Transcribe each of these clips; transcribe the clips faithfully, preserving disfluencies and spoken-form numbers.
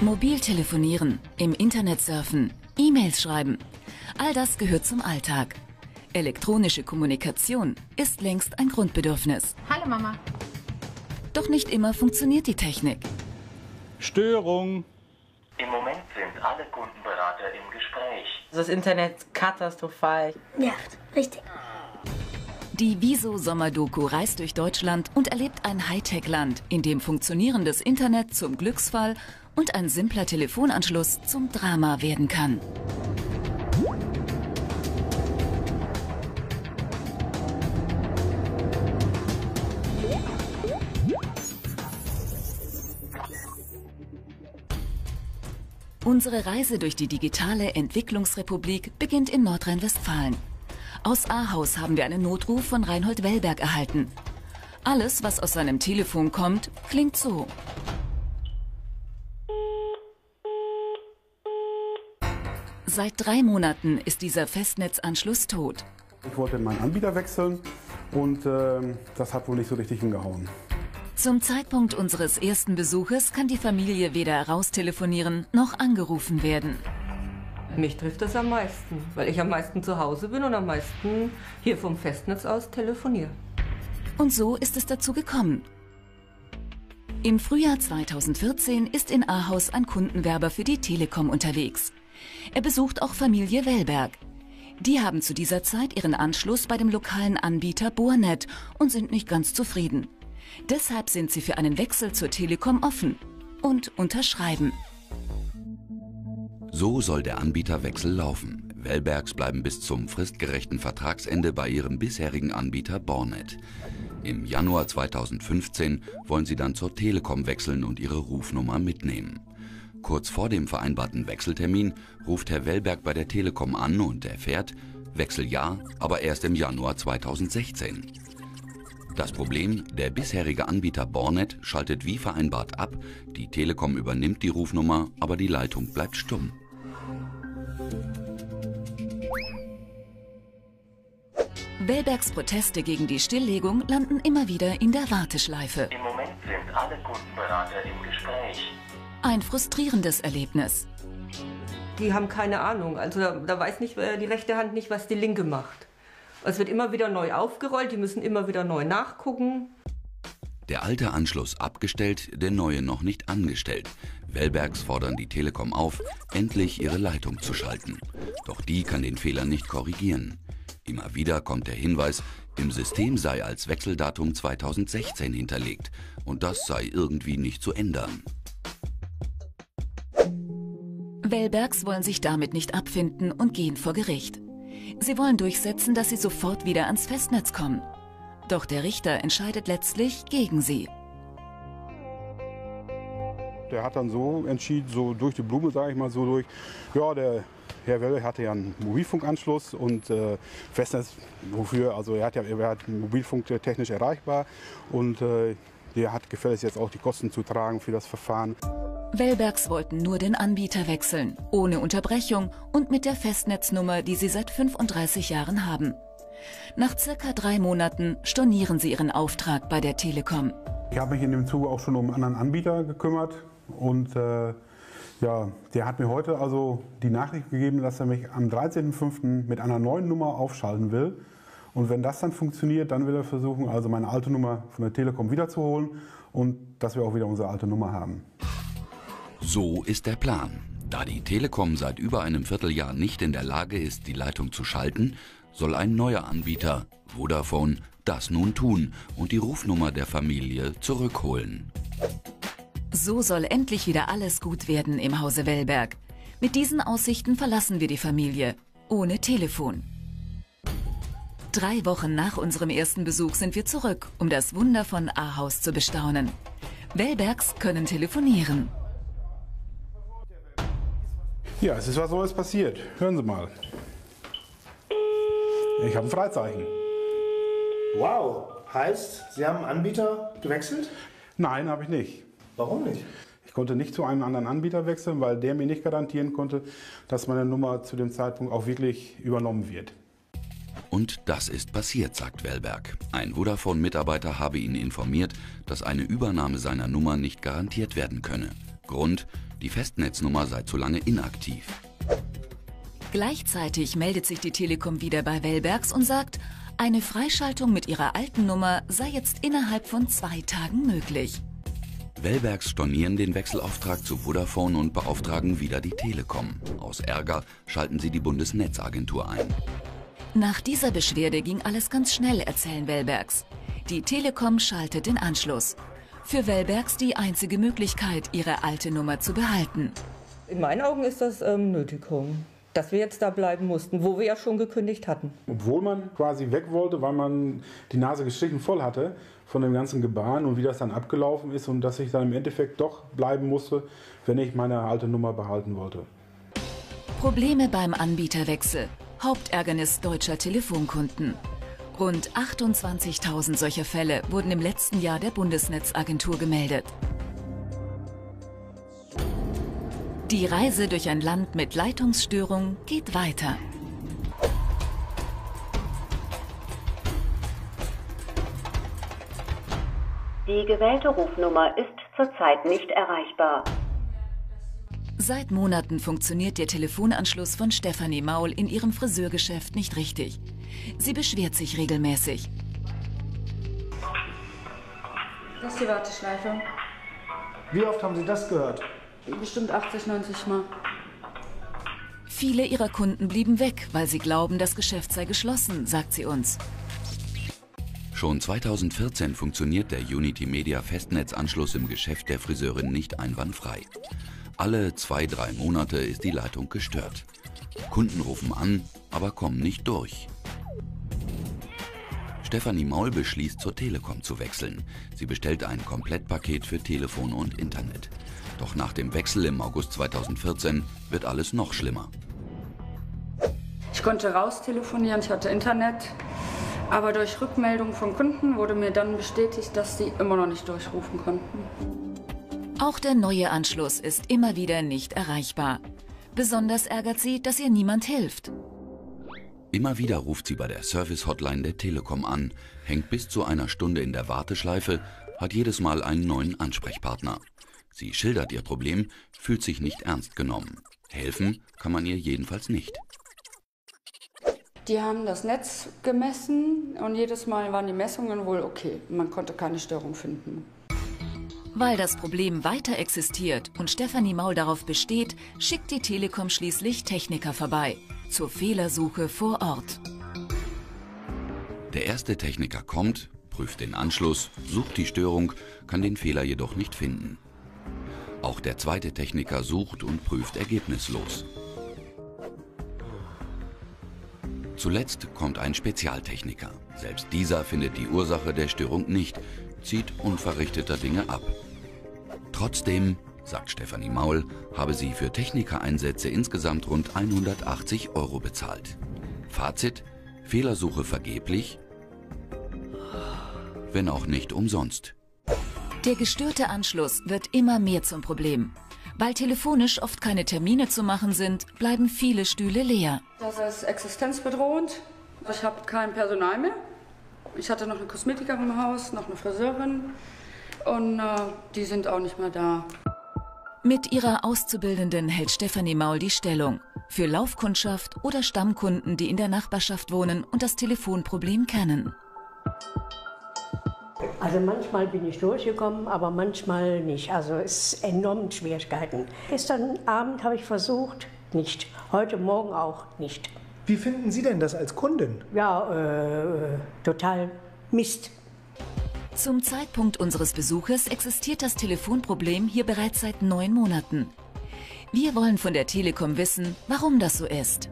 Mobil telefonieren, im Internet surfen, E-Mails schreiben. All das gehört zum Alltag. Elektronische Kommunikation ist längst ein Grundbedürfnis. Hallo Mama. Doch nicht immer funktioniert die Technik. Störung. Im Moment sind alle Kundenberater im Gespräch. Das Internet ist katastrophal. Nervt, richtig. Die Wieso-Sommerdoku reist durch Deutschland und erlebt ein Hightech-Land, in dem funktionierendes Internet zum Glücksfall und ein simpler Telefonanschluss zum Drama werden kann. Unsere Reise durch die digitale Entwicklungsrepublik beginnt in Nordrhein-Westfalen. Aus Ahaus haben wir einen Notruf von Reinhold Wellberg erhalten. Alles, was aus seinem Telefon kommt, klingt so. Seit drei Monaten ist dieser Festnetzanschluss tot. Ich wollte meinen Anbieter wechseln und äh, das hat wohl nicht so richtig hingehauen. Zum Zeitpunkt unseres ersten Besuches kann die Familie weder raustelefonieren noch angerufen werden. Mich trifft das am meisten, weil ich am meisten zu Hause bin und am meisten hier vom Festnetz aus telefoniere. Und so ist es dazu gekommen. Im Frühjahr zweitausendvierzehn ist in Ahaus ein Kundenwerber für die Telekom unterwegs. Er besucht auch Familie Wellberg. Die haben zu dieser Zeit ihren Anschluss bei dem lokalen Anbieter Bohrnet und sind nicht ganz zufrieden. Deshalb sind sie für einen Wechsel zur Telekom offen und unterschreiben. So soll der Anbieterwechsel laufen. Wellbergs bleiben bis zum fristgerechten Vertragsende bei ihrem bisherigen Anbieter Bohrnet. Im Januar zweitausendfünfzehn wollen sie dann zur Telekom wechseln und ihre Rufnummer mitnehmen. Kurz vor dem vereinbarten Wechseltermin ruft Herr Wellberg bei der Telekom an und erfährt, Wechsel ja, aber erst im Januar zweitausendsechzehn. Das Problem, der bisherige Anbieter Bohrnet schaltet wie vereinbart ab, die Telekom übernimmt die Rufnummer, aber die Leitung bleibt stumm. Wellbergs Proteste gegen die Stilllegung landen immer wieder in der Warteschleife. Im Moment sind alle Kundenberater im Gespräch. Ein frustrierendes Erlebnis. Die haben keine Ahnung, also da, da weiß nicht die rechte Hand nicht, was die linke macht. Es wird immer wieder neu aufgerollt, die müssen immer wieder neu nachgucken. Der alte Anschluss abgestellt, der neue noch nicht angestellt. Wellbergs fordern die Telekom auf, endlich ihre Leitung zu schalten. Doch die kann den Fehler nicht korrigieren. Immer wieder kommt der Hinweis, im System sei als Wechseldatum zweitausendsechzehn hinterlegt und das sei irgendwie nicht zu ändern. Wellbergs wollen sich damit nicht abfinden und gehen vor Gericht. Sie wollen durchsetzen, dass sie sofort wieder ans Festnetz kommen. Doch der Richter entscheidet letztlich gegen sie. Der hat dann so entschieden, so durch die Blume, sage ich mal so durch, ja, der Herr Wellberg hatte ja einen Mobilfunkanschluss und äh, Festnetz, wofür, also er hat ja er hat Mobilfunk technisch erreichbar und äh, der hat gefälligst jetzt auch die Kosten zu tragen für das Verfahren. Wellbergs wollten nur den Anbieter wechseln, ohne Unterbrechung und mit der Festnetznummer, die sie seit fünfunddreißig Jahren haben. Nach circa drei Monaten stornieren sie ihren Auftrag bei der Telekom. Ich habe mich in dem Zuge auch schon um einen anderen Anbieter gekümmert und äh, ja, der hat mir heute also die Nachricht gegeben, dass er mich am dreizehnten fünften mit einer neuen Nummer aufschalten will. Und wenn das dann funktioniert, dann will er versuchen, also meine alte Nummer von der Telekom wiederzuholen und dass wir auch wieder unsere alte Nummer haben. So ist der Plan. Da die Telekom seit über einem Vierteljahr nicht in der Lage ist, die Leitung zu schalten, soll ein neuer Anbieter, Vodafone, das nun tun und die Rufnummer der Familie zurückholen. So soll endlich wieder alles gut werden im Hause Wellberg. Mit diesen Aussichten verlassen wir die Familie, ohne Telefon. Drei Wochen nach unserem ersten Besuch sind wir zurück, um das Wunder von Ahaus zu bestaunen. Wellbergs können telefonieren. Ja, es ist was Neues passiert. Hören Sie mal. Ich habe ein Freizeichen. Wow, heißt, Sie haben einen Anbieter gewechselt? Nein, habe ich nicht. Warum nicht? Ich konnte nicht zu einem anderen Anbieter wechseln, weil der mir nicht garantieren konnte, dass meine Nummer zu dem Zeitpunkt auch wirklich übernommen wird. Und das ist passiert, sagt Wellberg. Ein Vodafone-Mitarbeiter habe ihn informiert, dass eine Übernahme seiner Nummer nicht garantiert werden könne. Grund: die Festnetznummer sei zu lange inaktiv. Gleichzeitig meldet sich die Telekom wieder bei Wellbergs und sagt, eine Freischaltung mit ihrer alten Nummer sei jetzt innerhalb von zwei Tagen möglich. Wellbergs stornieren den Wechselauftrag zu Vodafone und beauftragen wieder die Telekom. Aus Ärger schalten sie die Bundesnetzagentur ein. Nach dieser Beschwerde ging alles ganz schnell, erzählen Wellbergs. Die Telekom schaltet den Anschluss. Für Wellbergs die einzige Möglichkeit, ihre alte Nummer zu behalten. In meinen Augen ist das ähm, Nötigung, dass wir jetzt da bleiben mussten, wo wir ja schon gekündigt hatten. Obwohl man quasi weg wollte, weil man die Nase gestrichen voll hatte von dem ganzen Gebaren und wie das dann abgelaufen ist und dass ich dann im Endeffekt doch bleiben musste, wenn ich meine alte Nummer behalten wollte. Probleme beim Anbieterwechsel. Hauptärgernis deutscher Telefonkunden. Rund achtundzwanzigtausend solcher Fälle wurden im letzten Jahr der Bundesnetzagentur gemeldet. Die Reise durch ein Land mit Leitungsstörung geht weiter. Die gewählte Rufnummer ist zurzeit nicht erreichbar. Seit Monaten funktioniert der Telefonanschluss von Stefanie Maul in ihrem Friseurgeschäft nicht richtig. Sie beschwert sich regelmäßig. Das ist die Warteschleife. Wie oft haben Sie das gehört? Bestimmt achtzig, neunzig Mal. Viele ihrer Kunden blieben weg, weil sie glauben, das Geschäft sei geschlossen, sagt sie uns. Schon zweitausendvierzehn funktioniert der Unity Media Festnetzanschluss im Geschäft der Friseurin nicht einwandfrei. Alle zwei, drei Monate ist die Leitung gestört. Kunden rufen an, aber kommen nicht durch. Stefanie Maul beschließt, zur Telekom zu wechseln. Sie bestellt ein Komplettpaket für Telefon und Internet. Doch nach dem Wechsel im August zweitausendvierzehn wird alles noch schlimmer. Ich konnte raus telefonieren, ich hatte Internet. Aber durch Rückmeldung von Kunden wurde mir dann bestätigt, dass sie immer noch nicht durchrufen konnten. Auch der neue Anschluss ist immer wieder nicht erreichbar. Besonders ärgert sie, dass ihr niemand hilft. Immer wieder ruft sie bei der Service-Hotline der Telekom an, hängt bis zu einer Stunde in der Warteschleife, hat jedes Mal einen neuen Ansprechpartner. Sie schildert ihr Problem, fühlt sich nicht ernst genommen. Helfen kann man ihr jedenfalls nicht. Die haben das Netz gemessen und jedes Mal waren die Messungen wohl okay. Man konnte keine Störung finden. Weil das Problem weiter existiert und Stefanie Maul darauf besteht, schickt die Telekom schließlich Techniker vorbei. Zur Fehlersuche vor Ort. Der erste Techniker kommt, prüft den Anschluss, sucht die Störung, kann den Fehler jedoch nicht finden. Auch der zweite Techniker sucht und prüft ergebnislos. Zuletzt kommt ein Spezialtechniker. Selbst dieser findet die Ursache der Störung nicht, zieht unverrichteter Dinge ab. Trotzdem, sagt Stefanie Maul, habe sie für Technikereinsätze insgesamt rund hundertachtzig Euro bezahlt. Fazit: Fehlersuche vergeblich, wenn auch nicht umsonst. Der gestörte Anschluss wird immer mehr zum Problem. Weil telefonisch oft keine Termine zu machen sind, bleiben viele Stühle leer. Das ist existenzbedrohend. Ich habe kein Personal mehr. Ich hatte noch eine Kosmetikerin im Haus, noch eine Friseurin und äh, die sind auch nicht mehr da. Mit ihrer Auszubildenden hält Stefanie Maul die Stellung. Für Laufkundschaft oder Stammkunden, die in der Nachbarschaft wohnen und das Telefonproblem kennen. Also manchmal bin ich durchgekommen, aber manchmal nicht. Also es ist enorm Schwierigkeiten. Gestern Abend habe ich versucht, nicht. Heute Morgen auch nicht. Wie finden Sie denn das als Kundin? Ja, äh, total Mist. Zum Zeitpunkt unseres Besuches existiert das Telefonproblem hier bereits seit neun Monaten. Wir wollen von der Telekom wissen, warum das so ist.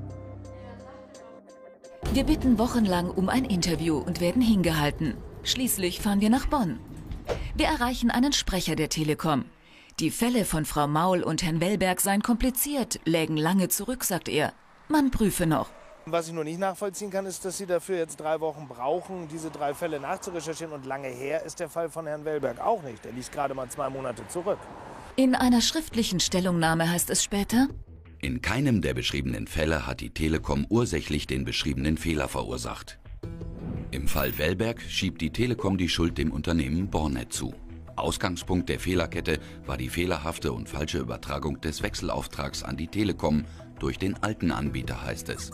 Wir bitten wochenlang um ein Interview und werden hingehalten. Schließlich fahren wir nach Bonn. Wir erreichen einen Sprecher der Telekom. Die Fälle von Frau Maul und Herrn Wellberg seien kompliziert, lägen lange zurück, sagt er. Man prüfe noch. Was ich nur nicht nachvollziehen kann, ist, dass Sie dafür jetzt drei Wochen brauchen, diese drei Fälle nachzurecherchieren. Und lange her ist der Fall von Herrn Wellberg auch nicht. Der liegt gerade mal zwei Monate zurück. In einer schriftlichen Stellungnahme heißt es später: In keinem der beschriebenen Fälle hat die Telekom ursächlich den beschriebenen Fehler verursacht. Im Fall Wellberg schiebt die Telekom die Schuld dem Unternehmen Bornet zu. Ausgangspunkt der Fehlerkette war die fehlerhafte und falsche Übertragung des Wechselauftrags an die Telekom durch den alten Anbieter, heißt es.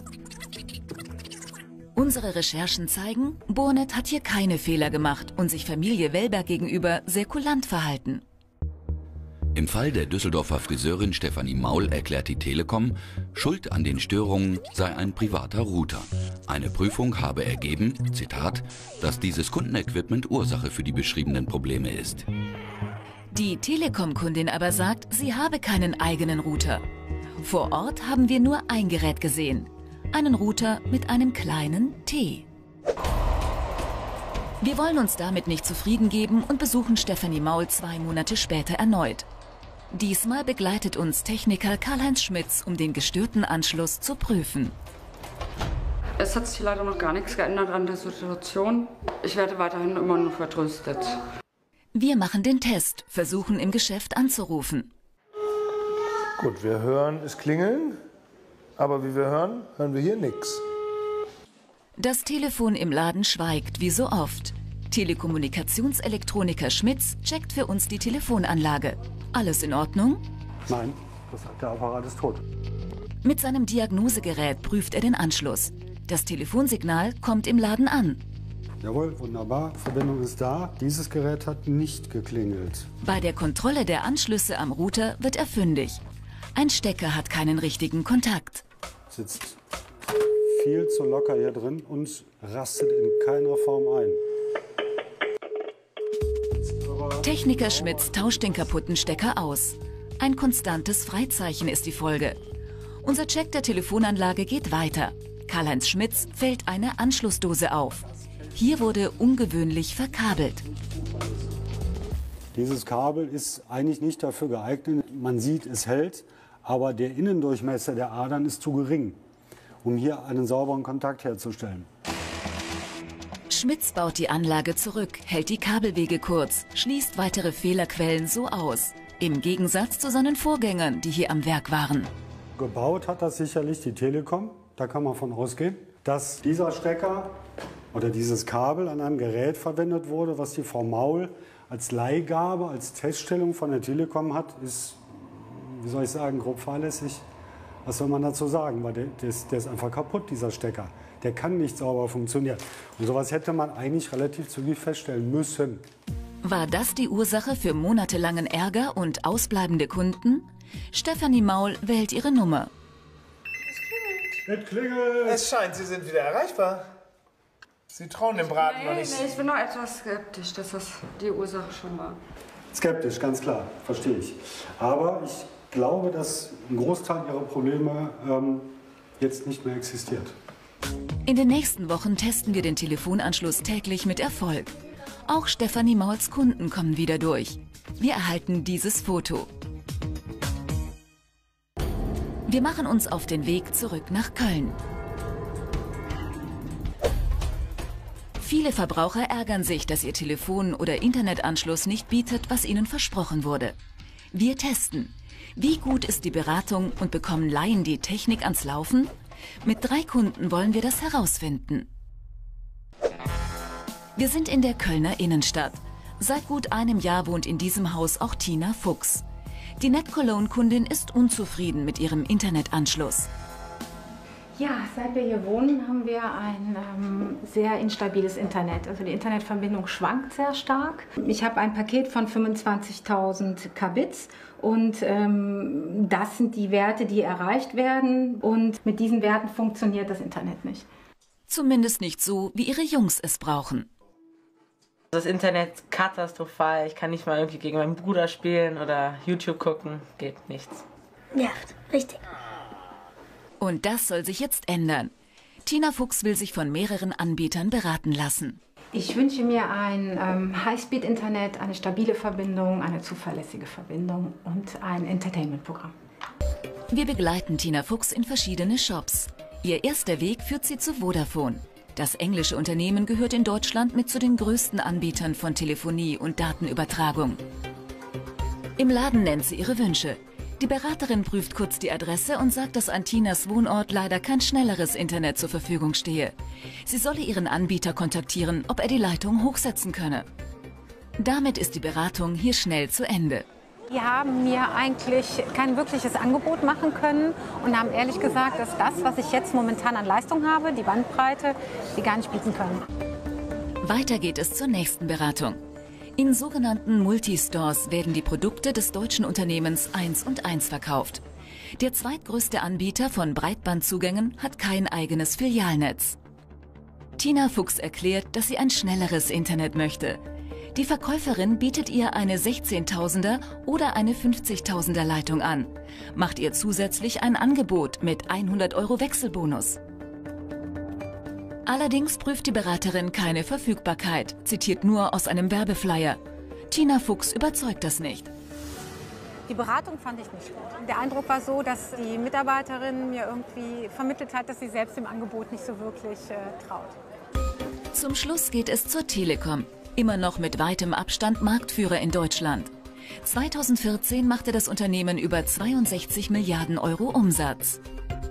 Unsere Recherchen zeigen, Bornet hat hier keine Fehler gemacht und sich Familie Wellberg gegenüber sehr kulant verhalten. Im Fall der Düsseldorfer Friseurin Stefanie Maul erklärt die Telekom, Schuld an den Störungen sei ein privater Router. Eine Prüfung habe ergeben, Zitat, dass dieses Kundenequipment Ursache für die beschriebenen Probleme ist. Die Telekom-Kundin aber sagt, sie habe keinen eigenen Router. Vor Ort haben wir nur ein Gerät gesehen. Einen Router mit einem kleinen T. Wir wollen uns damit nicht zufrieden geben und besuchen Stefanie Maul zwei Monate später erneut. Diesmal begleitet uns Techniker Karl-Heinz Schmitz, um den gestörten Anschluss zu prüfen. Es hat sich leider noch gar nichts geändert an der Situation. Ich werde weiterhin immer nur vertröstet. Wir machen den Test, versuchen im Geschäft anzurufen. Gut, wir hören es klingeln, aber wie wir hören, hören wir hier nichts. Das Telefon im Laden schweigt wie so oft. Telekommunikationselektroniker Schmitz checkt für uns die Telefonanlage. Alles in Ordnung? Nein, das, der Apparat ist tot. Mit seinem Diagnosegerät prüft er den Anschluss. Das Telefonsignal kommt im Laden an. Jawohl, wunderbar. Verbindung ist da. Dieses Gerät hat nicht geklingelt. Bei der Kontrolle der Anschlüsse am Router wird er fündig. Ein Stecker hat keinen richtigen Kontakt. Sitzt viel zu locker hier drin und rastet in keiner Form ein. Techniker Schmitz tauscht den kaputten Stecker aus. Ein konstantes Freizeichen ist die Folge. Unser Check der Telefonanlage geht weiter. Karl-Heinz Schmitz fällt eine Anschlussdose auf. Hier wurde ungewöhnlich verkabelt. Dieses Kabel ist eigentlich nicht dafür geeignet. Man sieht, es hält, aber der Innendurchmesser der Adern ist zu gering, um hier einen sauberen Kontakt herzustellen. Schmitz baut die Anlage zurück, hält die Kabelwege kurz, schließt weitere Fehlerquellen so aus. Im Gegensatz zu seinen Vorgängern, die hier am Werk waren. Gebaut hat das sicherlich die Telekom. Da kann man von ausgehen, dass dieser Stecker oder dieses Kabel an einem Gerät verwendet wurde, was die Frau Maul als Leihgabe, als Teststellung von der Telekom hat, ist, wie soll ich sagen, grob fahrlässig. Was soll man dazu sagen? Weil der, der, ist, der ist einfach kaputt, dieser Stecker. Der kann nicht sauber funktionieren. Und sowas hätte man eigentlich relativ zügig feststellen müssen. War das die Ursache für monatelangen Ärger und ausbleibende Kunden? Stefanie Maul wählt ihre Nummer. Es klingelt. Es scheint, Sie sind wieder erreichbar. Sie trauen dem Braten nee, noch nicht. Nee, ich bin noch etwas skeptisch, dass das die Ursache schon war. Skeptisch, ganz klar, verstehe ich. Aber ich glaube, dass ein Großteil Ihrer Probleme ähm, jetzt nicht mehr existiert. In den nächsten Wochen testen wir den Telefonanschluss täglich mit Erfolg. Auch Stefanie Mauls Kunden kommen wieder durch. Wir erhalten dieses Foto. Wir machen uns auf den Weg zurück nach Köln. Viele Verbraucher ärgern sich, dass ihr Telefon- oder Internetanschluss nicht bietet, was ihnen versprochen wurde. Wir testen. Wie gut ist die Beratung und bekommen Laien die Technik ans Laufen? Mit drei Kunden wollen wir das herausfinden. Wir sind in der Kölner Innenstadt. Seit gut einem Jahr wohnt in diesem Haus auch Tina Fuchs. Die NetCologne-Kundin ist unzufrieden mit ihrem Internetanschluss. Ja, seit wir hier wohnen, haben wir ein ähm, sehr instabiles Internet. Also die Internetverbindung schwankt sehr stark. Ich habe ein Paket von fünfundzwanzigtausend Kbits und ähm, das sind die Werte, die erreicht werden. Und mit diesen Werten funktioniert das Internet nicht. Zumindest nicht so, wie ihre Jungs es brauchen. Das Internet ist katastrophal. Ich kann nicht mal irgendwie gegen meinen Bruder spielen oder YouTube gucken. Geht nichts. Nervt, richtig. Und das soll sich jetzt ändern. Tina Fuchs will sich von mehreren Anbietern beraten lassen. Ich wünsche mir ein ähm, Highspeed-Internet, eine stabile Verbindung, eine zuverlässige Verbindung und ein Entertainment-Programm. Wir begleiten Tina Fuchs in verschiedene Shops. Ihr erster Weg führt sie zu Vodafone. Das englische Unternehmen gehört in Deutschland mit zu den größten Anbietern von Telefonie und Datenübertragung. Im Laden nennt sie ihre Wünsche. Die Beraterin prüft kurz die Adresse und sagt, dass an Tinas Wohnort leider kein schnelleres Internet zur Verfügung stehe. Sie solle ihren Anbieter kontaktieren, ob er die Leitung hochsetzen könne. Damit ist die Beratung hier schnell zu Ende. Die haben mir eigentlich kein wirkliches Angebot machen können und haben ehrlich gesagt, dass das, was ich jetzt momentan an Leistung habe, die Bandbreite, die gar nicht bieten können. Weiter geht es zur nächsten Beratung. In sogenannten Multistores werden die Produkte des deutschen Unternehmens eins und eins verkauft. Der zweitgrößte Anbieter von Breitbandzugängen hat kein eigenes Filialnetz. Tina Fuchs erklärt, dass sie ein schnelleres Internet möchte. Die Verkäuferin bietet ihr eine sechzehntausender oder eine fünfzigtausender Leitung an, macht ihr zusätzlich ein Angebot mit hundert Euro Wechselbonus. Allerdings prüft die Beraterin keine Verfügbarkeit, zitiert nur aus einem Werbeflyer. Tina Fuchs überzeugt das nicht. Die Beratung fand ich nicht gut. Der Eindruck war so, dass die Mitarbeiterin mir irgendwie vermittelt hat, dass sie selbst dem Angebot nicht so wirklich äh, traut. Zum Schluss geht es zur Telekom. Immer noch mit weitem Abstand Marktführer in Deutschland. zweitausendvierzehn machte das Unternehmen über zweiundsechzig Milliarden Euro Umsatz.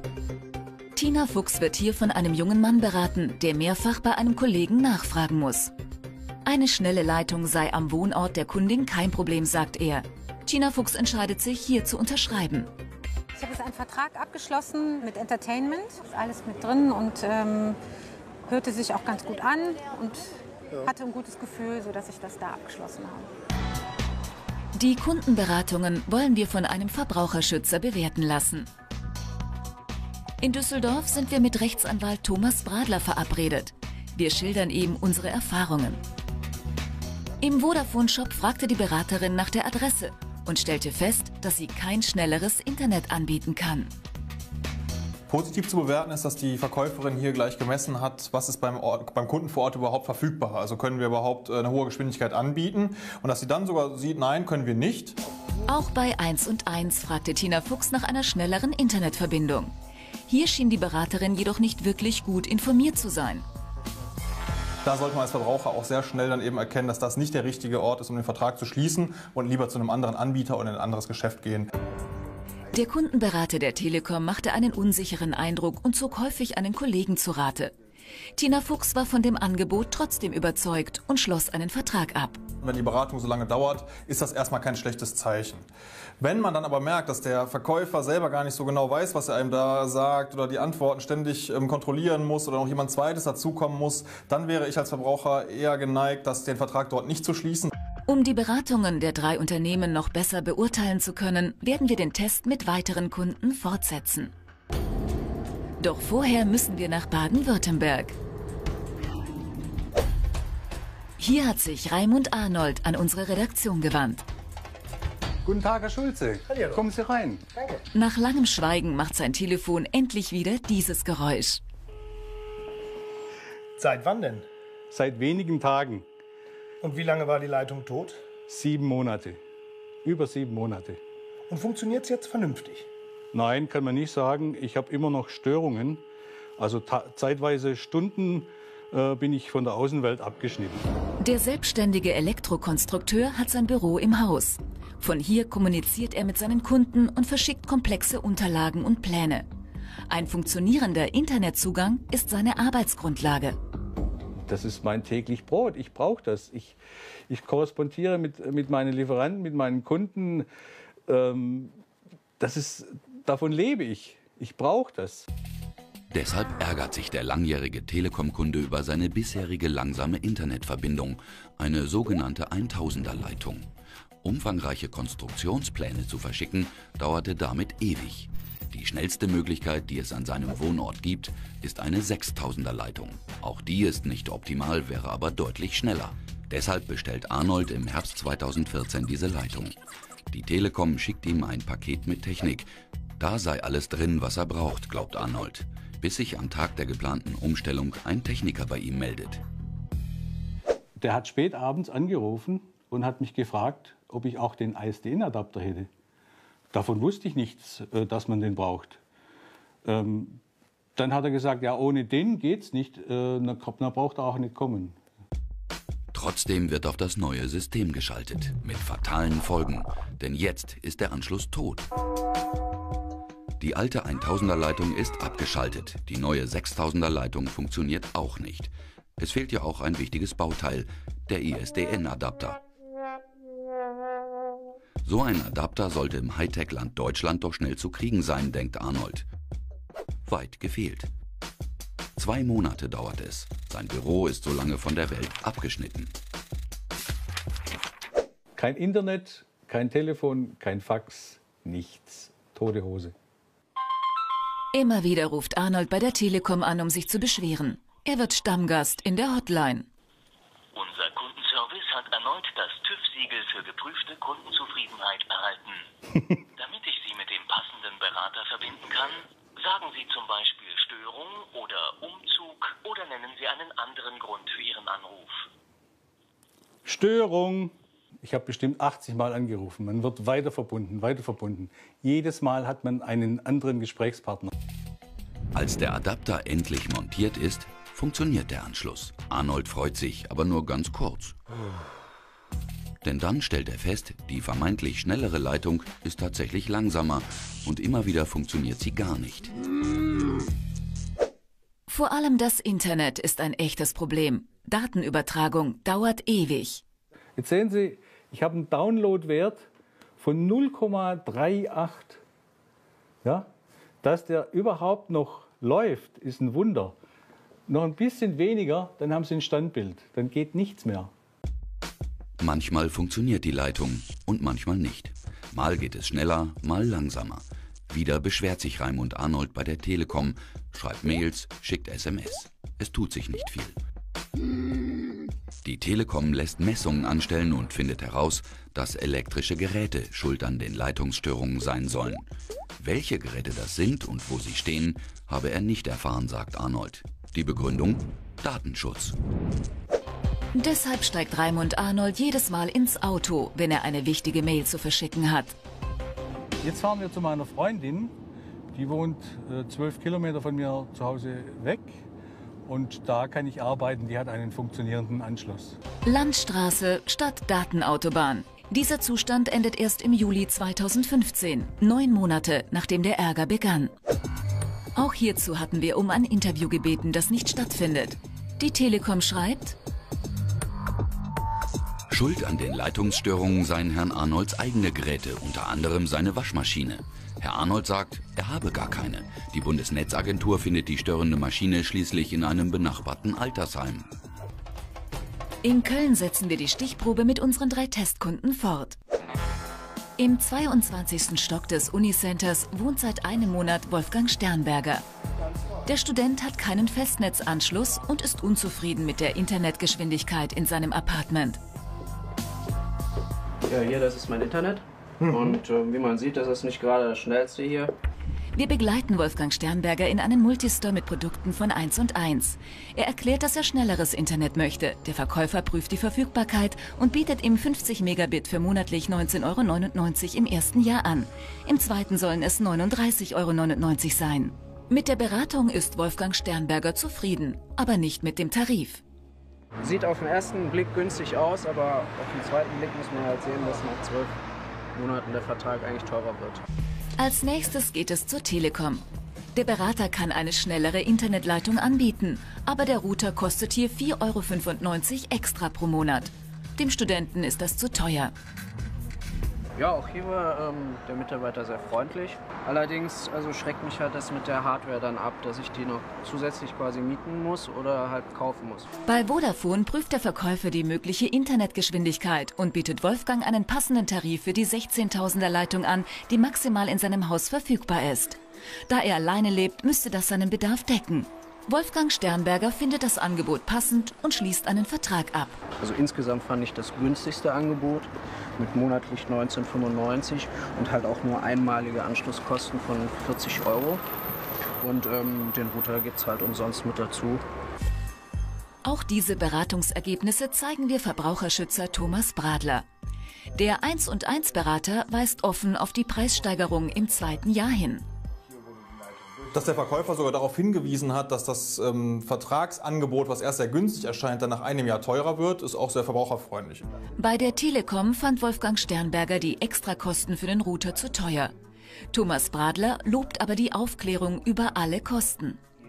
Tina Fuchs wird hier von einem jungen Mann beraten, der mehrfach bei einem Kollegen nachfragen muss. Eine schnelle Leitung sei am Wohnort der Kundin kein Problem, sagt er. Tina Fuchs entscheidet sich, hier zu unterschreiben. Ich habe jetzt einen Vertrag abgeschlossen mit Entertainment. Ist alles mit drin und ähm, hörte sich auch ganz gut an und hatte ein gutes Gefühl, sodass ich das da abgeschlossen habe. Die Kundenberatungen wollen wir von einem Verbraucherschützer bewerten lassen. In Düsseldorf sind wir mit Rechtsanwalt Thomas Bradler verabredet. Wir schildern ihm unsere Erfahrungen. Im Vodafone-Shop fragte die Beraterin nach der Adresse und stellte fest, dass sie kein schnelleres Internet anbieten kann. Positiv zu bewerten ist, dass die Verkäuferin hier gleich gemessen hat, was ist beim, Ort, beim Kunden vor Ort überhaupt verfügbar. Also können wir überhaupt eine hohe Geschwindigkeit anbieten. Und dass sie dann sogar sieht, nein, können wir nicht. Auch bei eins und eins fragte Tina Fuchs nach einer schnelleren Internetverbindung. Hier schien die Beraterin jedoch nicht wirklich gut informiert zu sein. Da sollte man als Verbraucher auch sehr schnell dann eben erkennen, dass das nicht der richtige Ort ist, um den Vertrag zu schließen und lieber zu einem anderen Anbieter oder in ein anderes Geschäft gehen. Der Kundenberater der Telekom machte einen unsicheren Eindruck und zog häufig einen Kollegen zu Rate. Tina Fuchs war von dem Angebot trotzdem überzeugt und schloss einen Vertrag ab. Wenn die Beratung so lange dauert, ist das erstmal kein schlechtes Zeichen. Wenn man dann aber merkt, dass der Verkäufer selber gar nicht so genau weiß, was er einem da sagt oder die Antworten ständig ähm, kontrollieren muss oder noch jemand Zweites dazukommen muss, dann wäre ich als Verbraucher eher geneigt, das, den Vertrag dort nicht zu schließen. Um die Beratungen der drei Unternehmen noch besser beurteilen zu können, werden wir den Test mit weiteren Kunden fortsetzen. Doch vorher müssen wir nach Baden-Württemberg. Hier hat sich Raimund Arnold an unsere Redaktion gewandt. Guten Tag, Herr Schulze. Hallo. Kommen Sie rein. Danke. Nach langem Schweigen macht sein Telefon endlich wieder dieses Geräusch. Seit wann denn? Seit wenigen Tagen. Und wie lange war die Leitung tot? Sieben Monate. Über sieben Monate. Und funktioniert es jetzt vernünftig? Nein, kann man nicht sagen. Ich habe immer noch Störungen. Also zeitweise Stunden äh, bin ich von der Außenwelt abgeschnitten. Der selbstständige Elektrokonstrukteur hat sein Büro im Haus. Von hier kommuniziert er mit seinen Kunden und verschickt komplexe Unterlagen und Pläne. Ein funktionierender Internetzugang ist seine Arbeitsgrundlage. Das ist mein täglich Brot. Ich brauche das. Ich, ich korrespondiere mit, mit meinen Lieferanten, mit meinen Kunden. Ähm, das ist, davon lebe ich. Ich brauche das. Deshalb ärgert sich der langjährige Telekom-Kunde über seine bisherige langsame Internetverbindung, eine sogenannte tausender Leitung. Umfangreiche Konstruktionspläne zu verschicken, dauerte damit ewig. Die schnellste Möglichkeit, die es an seinem Wohnort gibt, ist eine sechstausender Leitung. Auch die ist nicht optimal, wäre aber deutlich schneller. Deshalb bestellt Arnold im Herbst zweitausendvierzehn diese Leitung. Die Telekom schickt ihm ein Paket mit Technik. Da sei alles drin, was er braucht, glaubt Arnold, bis sich am Tag der geplanten Umstellung ein Techniker bei ihm meldet. Der hat spät abends angerufen und hat mich gefragt, ob ich auch den I S D N-Adapter hätte. Davon wusste ich nichts, dass man den braucht. Ähm, dann hat er gesagt, ja, ohne den geht's nicht, äh, dann braucht er auch nicht kommen. Trotzdem wird auf das neue System geschaltet, mit fatalen Folgen, denn jetzt ist der Anschluss tot. Die alte tausender Leitung ist abgeschaltet, die neue sechstausender Leitung funktioniert auch nicht. Es fehlt ja auch ein wichtiges Bauteil, der I S D N-Adapter. So ein Adapter sollte im Hightech-Land Deutschland doch schnell zu kriegen sein, denkt Arnold. Weit gefehlt. Zwei Monate dauert es. Sein Büro ist so lange von der Welt abgeschnitten. Kein Internet, kein Telefon, kein Fax, nichts. Tote Hose. Immer wieder ruft Arnold bei der Telekom an, um sich zu beschweren. Er wird Stammgast in der Hotline. Unser Kundenservice hat erneut das TÜV-Siegel für geprüfte Kundenzufriedenheit erhalten. Damit ich Sie mit dem passenden Berater verbinden kann, sagen Sie zum Beispiel Störung oder Umzug oder nennen Sie einen anderen Grund für Ihren Anruf. Störung. Ich habe bestimmt achtzig Mal angerufen. Man wird weiter verbunden, weiter verbunden. Jedes Mal hat man einen anderen Gesprächspartner. Als der Adapter endlich montiert ist, funktioniert der Anschluss. Arnold freut sich, aber nur ganz kurz. Denn dann stellt er fest, die vermeintlich schnellere Leitung ist tatsächlich langsamer und immer wieder funktioniert sie gar nicht. Vor allem das Internet ist ein echtes Problem. Datenübertragung dauert ewig. Jetzt sehen Sie, ich habe einen Downloadwert von null Komma achtunddreißig. Ja? Dass der überhaupt noch läuft, ist ein Wunder. Noch ein bisschen weniger, dann haben Sie ein Standbild. Dann geht nichts mehr. Manchmal funktioniert die Leitung und manchmal nicht. Mal geht es schneller, mal langsamer. Wieder beschwert sich Raimund Arnold bei der Telekom, schreibt Mails, schickt S M S. Es tut sich nicht viel. Die Telekom lässt Messungen anstellen und findet heraus, dass elektrische Geräte schuld an den Leitungsstörungen sein sollen. Welche Geräte das sind und wo sie stehen, habe er nicht erfahren, sagt Arnold. Die Begründung? Datenschutz. Deshalb steigt Raimund Arnold jedes Mal ins Auto, wenn er eine wichtige Mail zu verschicken hat. Jetzt fahren wir zu meiner Freundin. Die wohnt äh, zwölf Kilometer von mir zu Hause weg. Und da kann ich arbeiten, die hat einen funktionierenden Anschluss. Landstraße statt Datenautobahn. Dieser Zustand endet erst im Juli zweitausendfünfzehn, neun Monate nachdem der Ärger begann. Auch hierzu hatten wir um ein Interview gebeten, das nicht stattfindet. Die Telekom schreibt: Schuld an den Leitungsstörungen seien Herrn Arnolds eigene Geräte, unter anderem seine Waschmaschine. Herr Arnold sagt, er habe gar keine. Die Bundesnetzagentur findet die störende Maschine schließlich in einem benachbarten Altersheim. In Köln setzen wir die Stichprobe mit unseren drei Testkunden fort. Im zweiundzwanzigsten Stock des Unicenters wohnt seit einem Monat Wolfgang Sternberger. Der Student hat keinen Festnetzanschluss und ist unzufrieden mit der Internetgeschwindigkeit in seinem Apartment. Ja, hier, das ist mein Internet. Mhm. Und äh, wie man sieht, das ist nicht gerade das schnellste hier. Wir begleiten Wolfgang Sternberger in einen Multistore mit Produkten von eins und eins. Er erklärt, dass er schnelleres Internet möchte. Der Verkäufer prüft die Verfügbarkeit und bietet ihm fünfzig Megabit für monatlich neunzehn Euro neunundneunzig im ersten Jahr an. Im zweiten sollen es neununddreißig Euro neunundneunzig sein. Mit der Beratung ist Wolfgang Sternberger zufrieden, aber nicht mit dem Tarif. Sieht auf den ersten Blick günstig aus, aber auf den zweiten Blick muss man halt sehen, dass nach zwölf Monaten der Vertrag eigentlich teurer wird. Als nächstes geht es zur Telekom. Der Berater kann eine schnellere Internetleitung anbieten, aber der Router kostet hier vier Euro fünfundneunzig extra pro Monat. Dem Studenten ist das zu teuer. Ja, auch hier war ähm, der Mitarbeiter sehr freundlich. Allerdings also schreckt mich halt das mit der Hardware dann ab, dass ich die noch zusätzlich quasi mieten muss oder halt kaufen muss. Bei Vodafone prüft der Verkäufer die mögliche Internetgeschwindigkeit und bietet Wolfgang einen passenden Tarif für die sechzehntausender Leitung an, die maximal in seinem Haus verfügbar ist. Da er alleine lebt, müsste das seinen Bedarf decken. Wolfgang Sternberger findet das Angebot passend und schließt einen Vertrag ab. Also insgesamt fand ich das günstigste Angebot mit monatlich neunzehn Euro fünfundneunzig und halt auch nur einmalige Anschlusskosten von vierzig Euro. Und ähm, den Router gibt es halt umsonst mit dazu. Auch diese Beratungsergebnisse zeigen wir Verbraucherschützer Thomas Bradler. Der eins und eins Berater weist offen auf die Preissteigerung im zweiten Jahr hin. Dass der Verkäufer sogar darauf hingewiesen hat, dass das ähm, Vertragsangebot, was erst sehr günstig erscheint, dann nach einem Jahr teurer wird, ist auch sehr verbraucherfreundlich. Bei der Telekom fand Wolfgang Sternberger die Extrakosten für den Router zu teuer. Thomas Bradler lobt aber die Aufklärung über alle Kosten.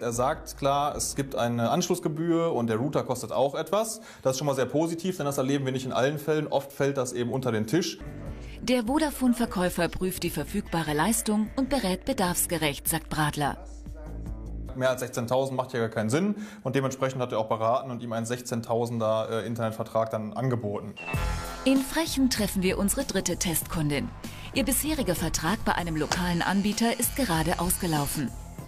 Er sagt klar, es gibt eine Anschlussgebühr und der Router kostet auch etwas. Das ist schon mal sehr positiv, denn das erleben wir nicht in allen Fällen. Oft fällt das eben unter den Tisch. Der Vodafone-Verkäufer prüft die verfügbare Leistung und berät bedarfsgerecht, sagt Bradler. Mehr als sechzehntausend macht ja gar keinen Sinn und dementsprechend hat er auch beraten und ihm einen sechzehntausender Internetvertrag dann angeboten. In Frechen treffen wir unsere dritte Testkundin. Ihr bisheriger Vertrag bei einem lokalen Anbieter ist gerade ausgelaufen.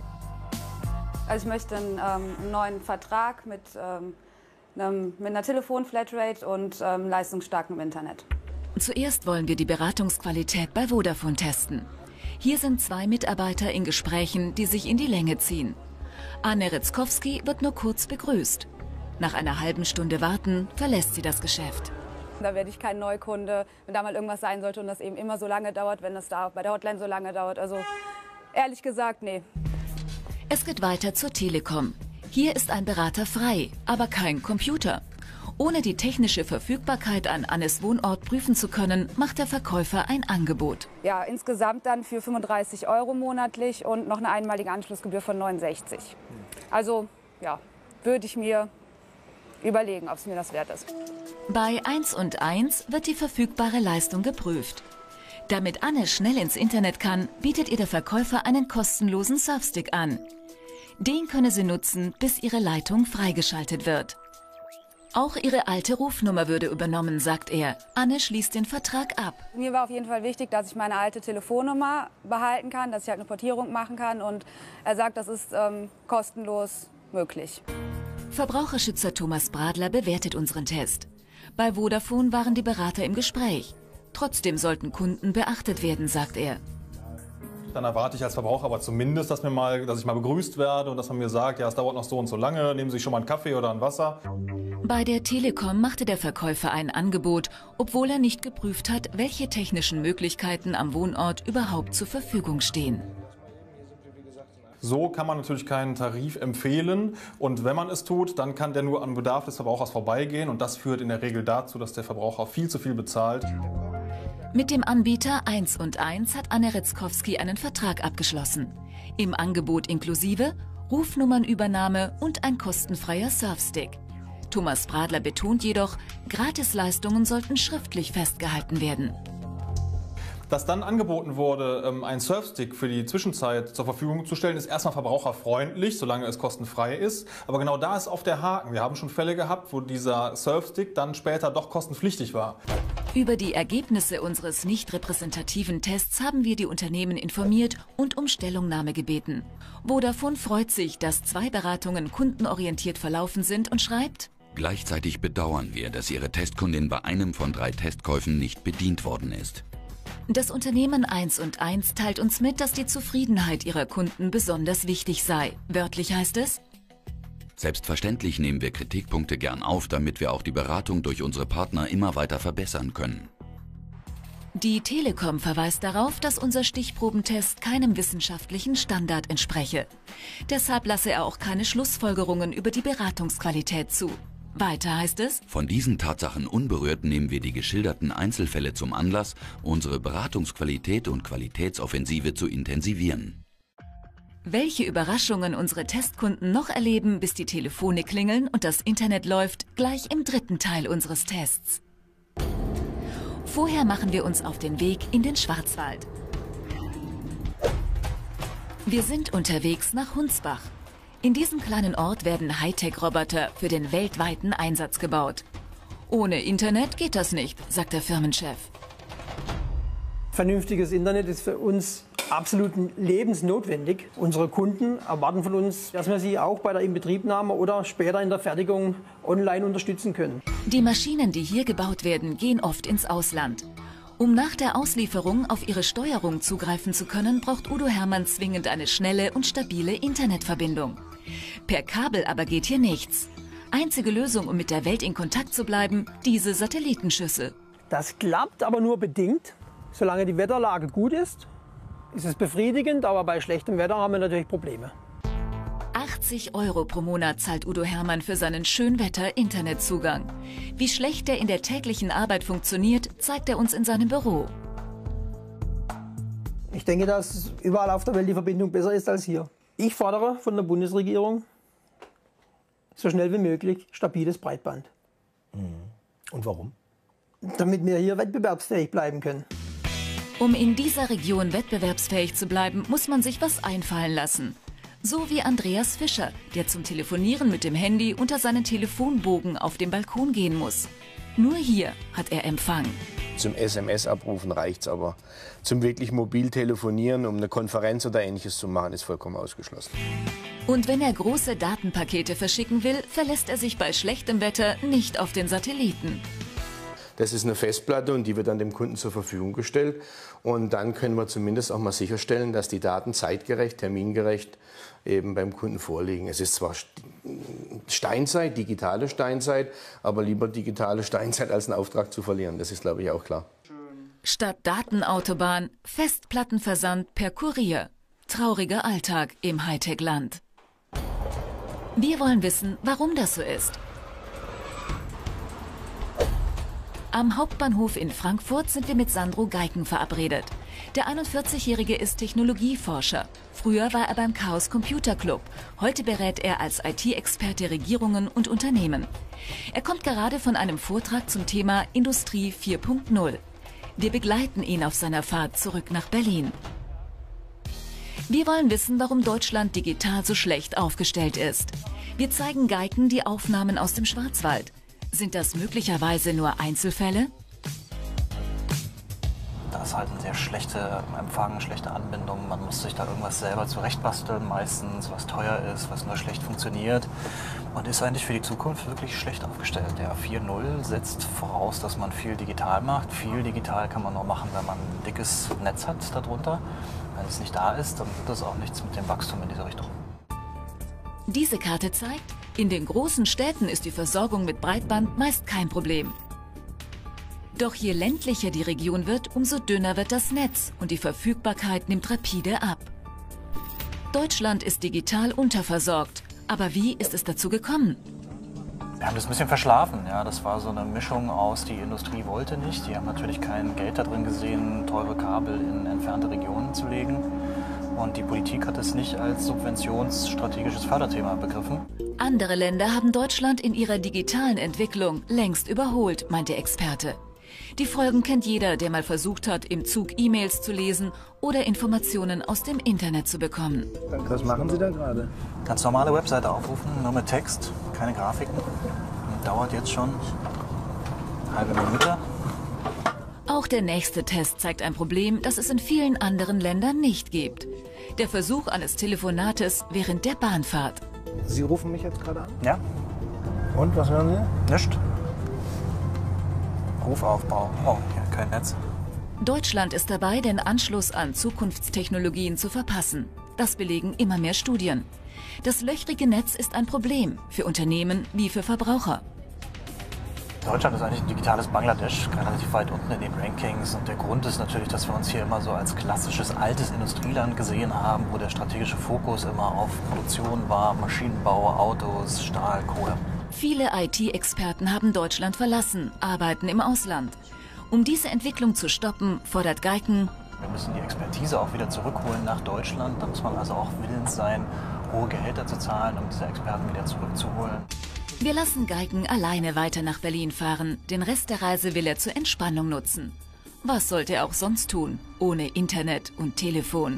Also ich möchte einen ähm, neuen Vertrag mit, ähm, einem, mit einer Telefon-Flatrate und ähm, leistungsstarkem Internet. Zuerst wollen wir die Beratungsqualität bei Vodafone testen. Hier sind zwei Mitarbeiter in Gesprächen, die sich in die Länge ziehen. Anne Ritzkowski wird nur kurz begrüßt. Nach einer halben Stunde Warten verlässt sie das Geschäft. Da werde ich kein Neukunde, wenn da mal irgendwas sein sollte und das eben immer so lange dauert, wenn das da bei der Hotline so lange dauert. Also ehrlich gesagt, nee. Es geht weiter zur Telekom. Hier ist ein Berater frei, aber kein Computer. Ohne die technische Verfügbarkeit an Annes Wohnort prüfen zu können, macht der Verkäufer ein Angebot. Ja, insgesamt dann für fünfunddreißig Euro monatlich und noch eine einmalige Anschlussgebühr von neunundsechzig. Also ja, würde ich mir überlegen, ob es mir das wert ist. Bei eins und eins wird die verfügbare Leistung geprüft. Damit Anne schnell ins Internet kann, bietet ihr der Verkäufer einen kostenlosen Surfstick an. Den könne sie nutzen, bis ihre Leitung freigeschaltet wird. Auch ihre alte Rufnummer würde übernommen, sagt er. Anne schließt den Vertrag ab. Mir war auf jeden Fall wichtig, dass ich meine alte Telefonnummer behalten kann, dass ich halt eine Portierung machen kann. Und er sagt, das ist ähm, kostenlos möglich. Verbraucherschützer Thomas Bradler bewertet unseren Test. Bei Vodafone waren die Berater im Gespräch. Trotzdem sollten Kunden beachtet werden, sagt er. Dann erwarte ich als Verbraucher aber zumindest, dass, mir mal, dass ich mal begrüßt werde und dass man mir sagt, ja, es dauert noch so und so lange, nehmen Sie sich schon mal einen Kaffee oder ein Wasser. Bei der Telekom machte der Verkäufer ein Angebot, obwohl er nicht geprüft hat, welche technischen Möglichkeiten am Wohnort überhaupt zur Verfügung stehen. So kann man natürlich keinen Tarif empfehlen und wenn man es tut, dann kann der nur am Bedarf des Verbrauchers vorbeigehen und das führt in der Regel dazu, dass der Verbraucher viel zu viel bezahlt. Mit dem Anbieter eins und eins hat Anne Ritzkowski einen Vertrag abgeschlossen. Im Angebot inklusive Rufnummernübernahme und ein kostenfreier Surfstick. Thomas Bradler betont jedoch, Gratisleistungen sollten schriftlich festgehalten werden. Dass dann angeboten wurde, einen Surfstick für die Zwischenzeit zur Verfügung zu stellen, ist erstmal verbraucherfreundlich, solange es kostenfrei ist. Aber genau da ist oft der Haken. Wir haben schon Fälle gehabt, wo dieser Surfstick dann später doch kostenpflichtig war. Über die Ergebnisse unseres nicht repräsentativen Tests haben wir die Unternehmen informiert und um Stellungnahme gebeten. Vodafone freut sich, dass zwei Beratungen kundenorientiert verlaufen sind und schreibt: Gleichzeitig bedauern wir, dass Ihre Testkundin bei einem von drei Testkäufen nicht bedient worden ist. Das Unternehmen eins und eins teilt uns mit, dass die Zufriedenheit ihrer Kunden besonders wichtig sei. Wörtlich heißt es: Selbstverständlich nehmen wir Kritikpunkte gern auf, damit wir auch die Beratung durch unsere Partner immer weiter verbessern können. Die Telekom verweist darauf, dass unser Stichprobentest keinem wissenschaftlichen Standard entspreche. Deshalb lasse er auch keine Schlussfolgerungen über die Beratungsqualität zu. Weiter heißt es: Von diesen Tatsachen unberührt nehmen wir die geschilderten Einzelfälle zum Anlass, unsere Beratungsqualität und Qualitätsoffensive zu intensivieren. Welche Überraschungen unsere Testkunden noch erleben, bis die Telefone klingeln und das Internet läuft, gleich im dritten Teil unseres Tests. Vorher machen wir uns auf den Weg in den Schwarzwald. Wir sind unterwegs nach Hunsbach. In diesem kleinen Ort werden Hightech-Roboter für den weltweiten Einsatz gebaut. Ohne Internet geht das nicht, sagt der Firmenchef. Vernünftiges Internet ist für uns absolut lebensnotwendig. Unsere Kunden erwarten von uns, dass wir sie auch bei der Inbetriebnahme oder später in der Fertigung online unterstützen können. Die Maschinen, die hier gebaut werden, gehen oft ins Ausland. Um nach der Auslieferung auf ihre Steuerung zugreifen zu können, braucht Udo Hermann zwingend eine schnelle und stabile Internetverbindung. Per Kabel aber geht hier nichts. Einzige Lösung, um mit der Welt in Kontakt zu bleiben, diese Satellitenschüsse. Das klappt aber nur bedingt. Solange die Wetterlage gut ist, ist es befriedigend, aber bei schlechtem Wetter haben wir natürlich Probleme. achtzig Euro pro Monat zahlt Udo Hermann für seinen Schönwetter-Internetzugang. Wie schlecht er in der täglichen Arbeit funktioniert, zeigt er uns in seinem Büro. Ich denke, dass überall auf der Welt die Verbindung besser ist als hier. Ich fordere von der Bundesregierung so schnell wie möglich stabiles Breitband. Und warum? Damit wir hier wettbewerbsfähig bleiben können. Um in dieser Region wettbewerbsfähig zu bleiben, muss man sich was einfallen lassen. So wie Andreas Fischer, der zum Telefonieren mit dem Handy unter seinen Telefonbogen auf dem Balkon gehen muss. Nur hier hat er Empfang. Zum S M S-Abrufen reicht's, aber zum wirklich mobil telefonieren, um eine Konferenz oder Ähnliches zu machen, ist vollkommen ausgeschlossen. Und wenn er große Datenpakete verschicken will, verlässt er sich bei schlechtem Wetter nicht auf den Satelliten. Das ist eine Festplatte und die wird dann dem Kunden zur Verfügung gestellt. Und dann können wir zumindest auch mal sicherstellen, dass die Daten zeitgerecht, termingerecht eben beim Kunden vorliegen. Es ist zwar Steinzeit, digitale Steinzeit, aber lieber digitale Steinzeit als einen Auftrag zu verlieren. Das ist, glaube ich, auch klar. Statt Datenautobahn, Festplattenversand per Kurier. Trauriger Alltag im Hightech-Land. Wir wollen wissen, warum das so ist. Am Hauptbahnhof in Frankfurt sind wir mit Sandro Geiken verabredet. Der einundvierzigjährige ist Technologieforscher. Früher war er beim Chaos Computer Club. Heute berät er als I T-Experte Regierungen und Unternehmen. Er kommt gerade von einem Vortrag zum Thema Industrie vier Punkt null. Wir begleiten ihn auf seiner Fahrt zurück nach Berlin. Wir wollen wissen, warum Deutschland digital so schlecht aufgestellt ist. Wir zeigen Geiken die Aufnahmen aus dem Schwarzwald. Sind das möglicherweise nur Einzelfälle? Da ist halt ein sehr schlechter Empfang, schlechte Anbindung. Man muss sich da irgendwas selber zurechtbasteln, meistens, was teuer ist, was nur schlecht funktioniert. Und ist eigentlich für die Zukunft wirklich schlecht aufgestellt. Der vier Punkt null setzt voraus, dass man viel digital macht. Viel digital kann man nur machen, wenn man ein dickes Netz hat darunter. Wenn es nicht da ist, dann wird das auch nichts mit dem Wachstum in diese Richtung. Diese Karte zeigt, in den großen Städten ist die Versorgung mit Breitband meist kein Problem. Doch je ländlicher die Region wird, umso dünner wird das Netz und die Verfügbarkeit nimmt rapide ab. Deutschland ist digital unterversorgt. Aber wie ist es dazu gekommen? Wir haben das ein bisschen verschlafen. Ja, das war so eine Mischung aus, die Industrie wollte nicht. Die haben natürlich kein Geld da drin gesehen, teure Kabel in entfernte Regionen zu legen. Und die Politik hat es nicht als subventionsstrategisches Förderthema begriffen. Andere Länder haben Deutschland in ihrer digitalen Entwicklung längst überholt, meint der Experte. Die Folgen kennt jeder, der mal versucht hat, im Zug E-Mails zu lesen oder Informationen aus dem Internet zu bekommen. Was machen Sie da gerade? Ganz normale Webseite aufrufen, nur mit Text, keine Grafiken. Dauert jetzt schon eine halbe Minute. Auch der nächste Test zeigt ein Problem, das es in vielen anderen Ländern nicht gibt. Der Versuch eines Telefonates während der Bahnfahrt. Sie rufen mich jetzt gerade an? Ja. Und, was hören Sie? Nichts. Rufaufbau. Oh, hier kein Netz. Deutschland ist dabei, den Anschluss an Zukunftstechnologien zu verpassen. Das belegen immer mehr Studien. Das löchrige Netz ist ein Problem für Unternehmen wie für Verbraucher. Deutschland ist eigentlich ein digitales Bangladesch, relativ weit unten in den Rankings. Und der Grund ist natürlich, dass wir uns hier immer so als klassisches altes Industrieland gesehen haben, wo der strategische Fokus immer auf Produktion war, Maschinenbau, Autos, Stahl, Kohle. Viele I T-Experten haben Deutschland verlassen, arbeiten im Ausland. Um diese Entwicklung zu stoppen, fordert Geiken: Wir müssen die Expertise auch wieder zurückholen nach Deutschland. Da muss man also auch willens sein, hohe Gehälter zu zahlen, um diese Experten wieder zurückzuholen. Wir lassen Geiken alleine weiter nach Berlin fahren. Den Rest der Reise will er zur Entspannung nutzen. Was sollte er auch sonst tun, ohne Internet und Telefon?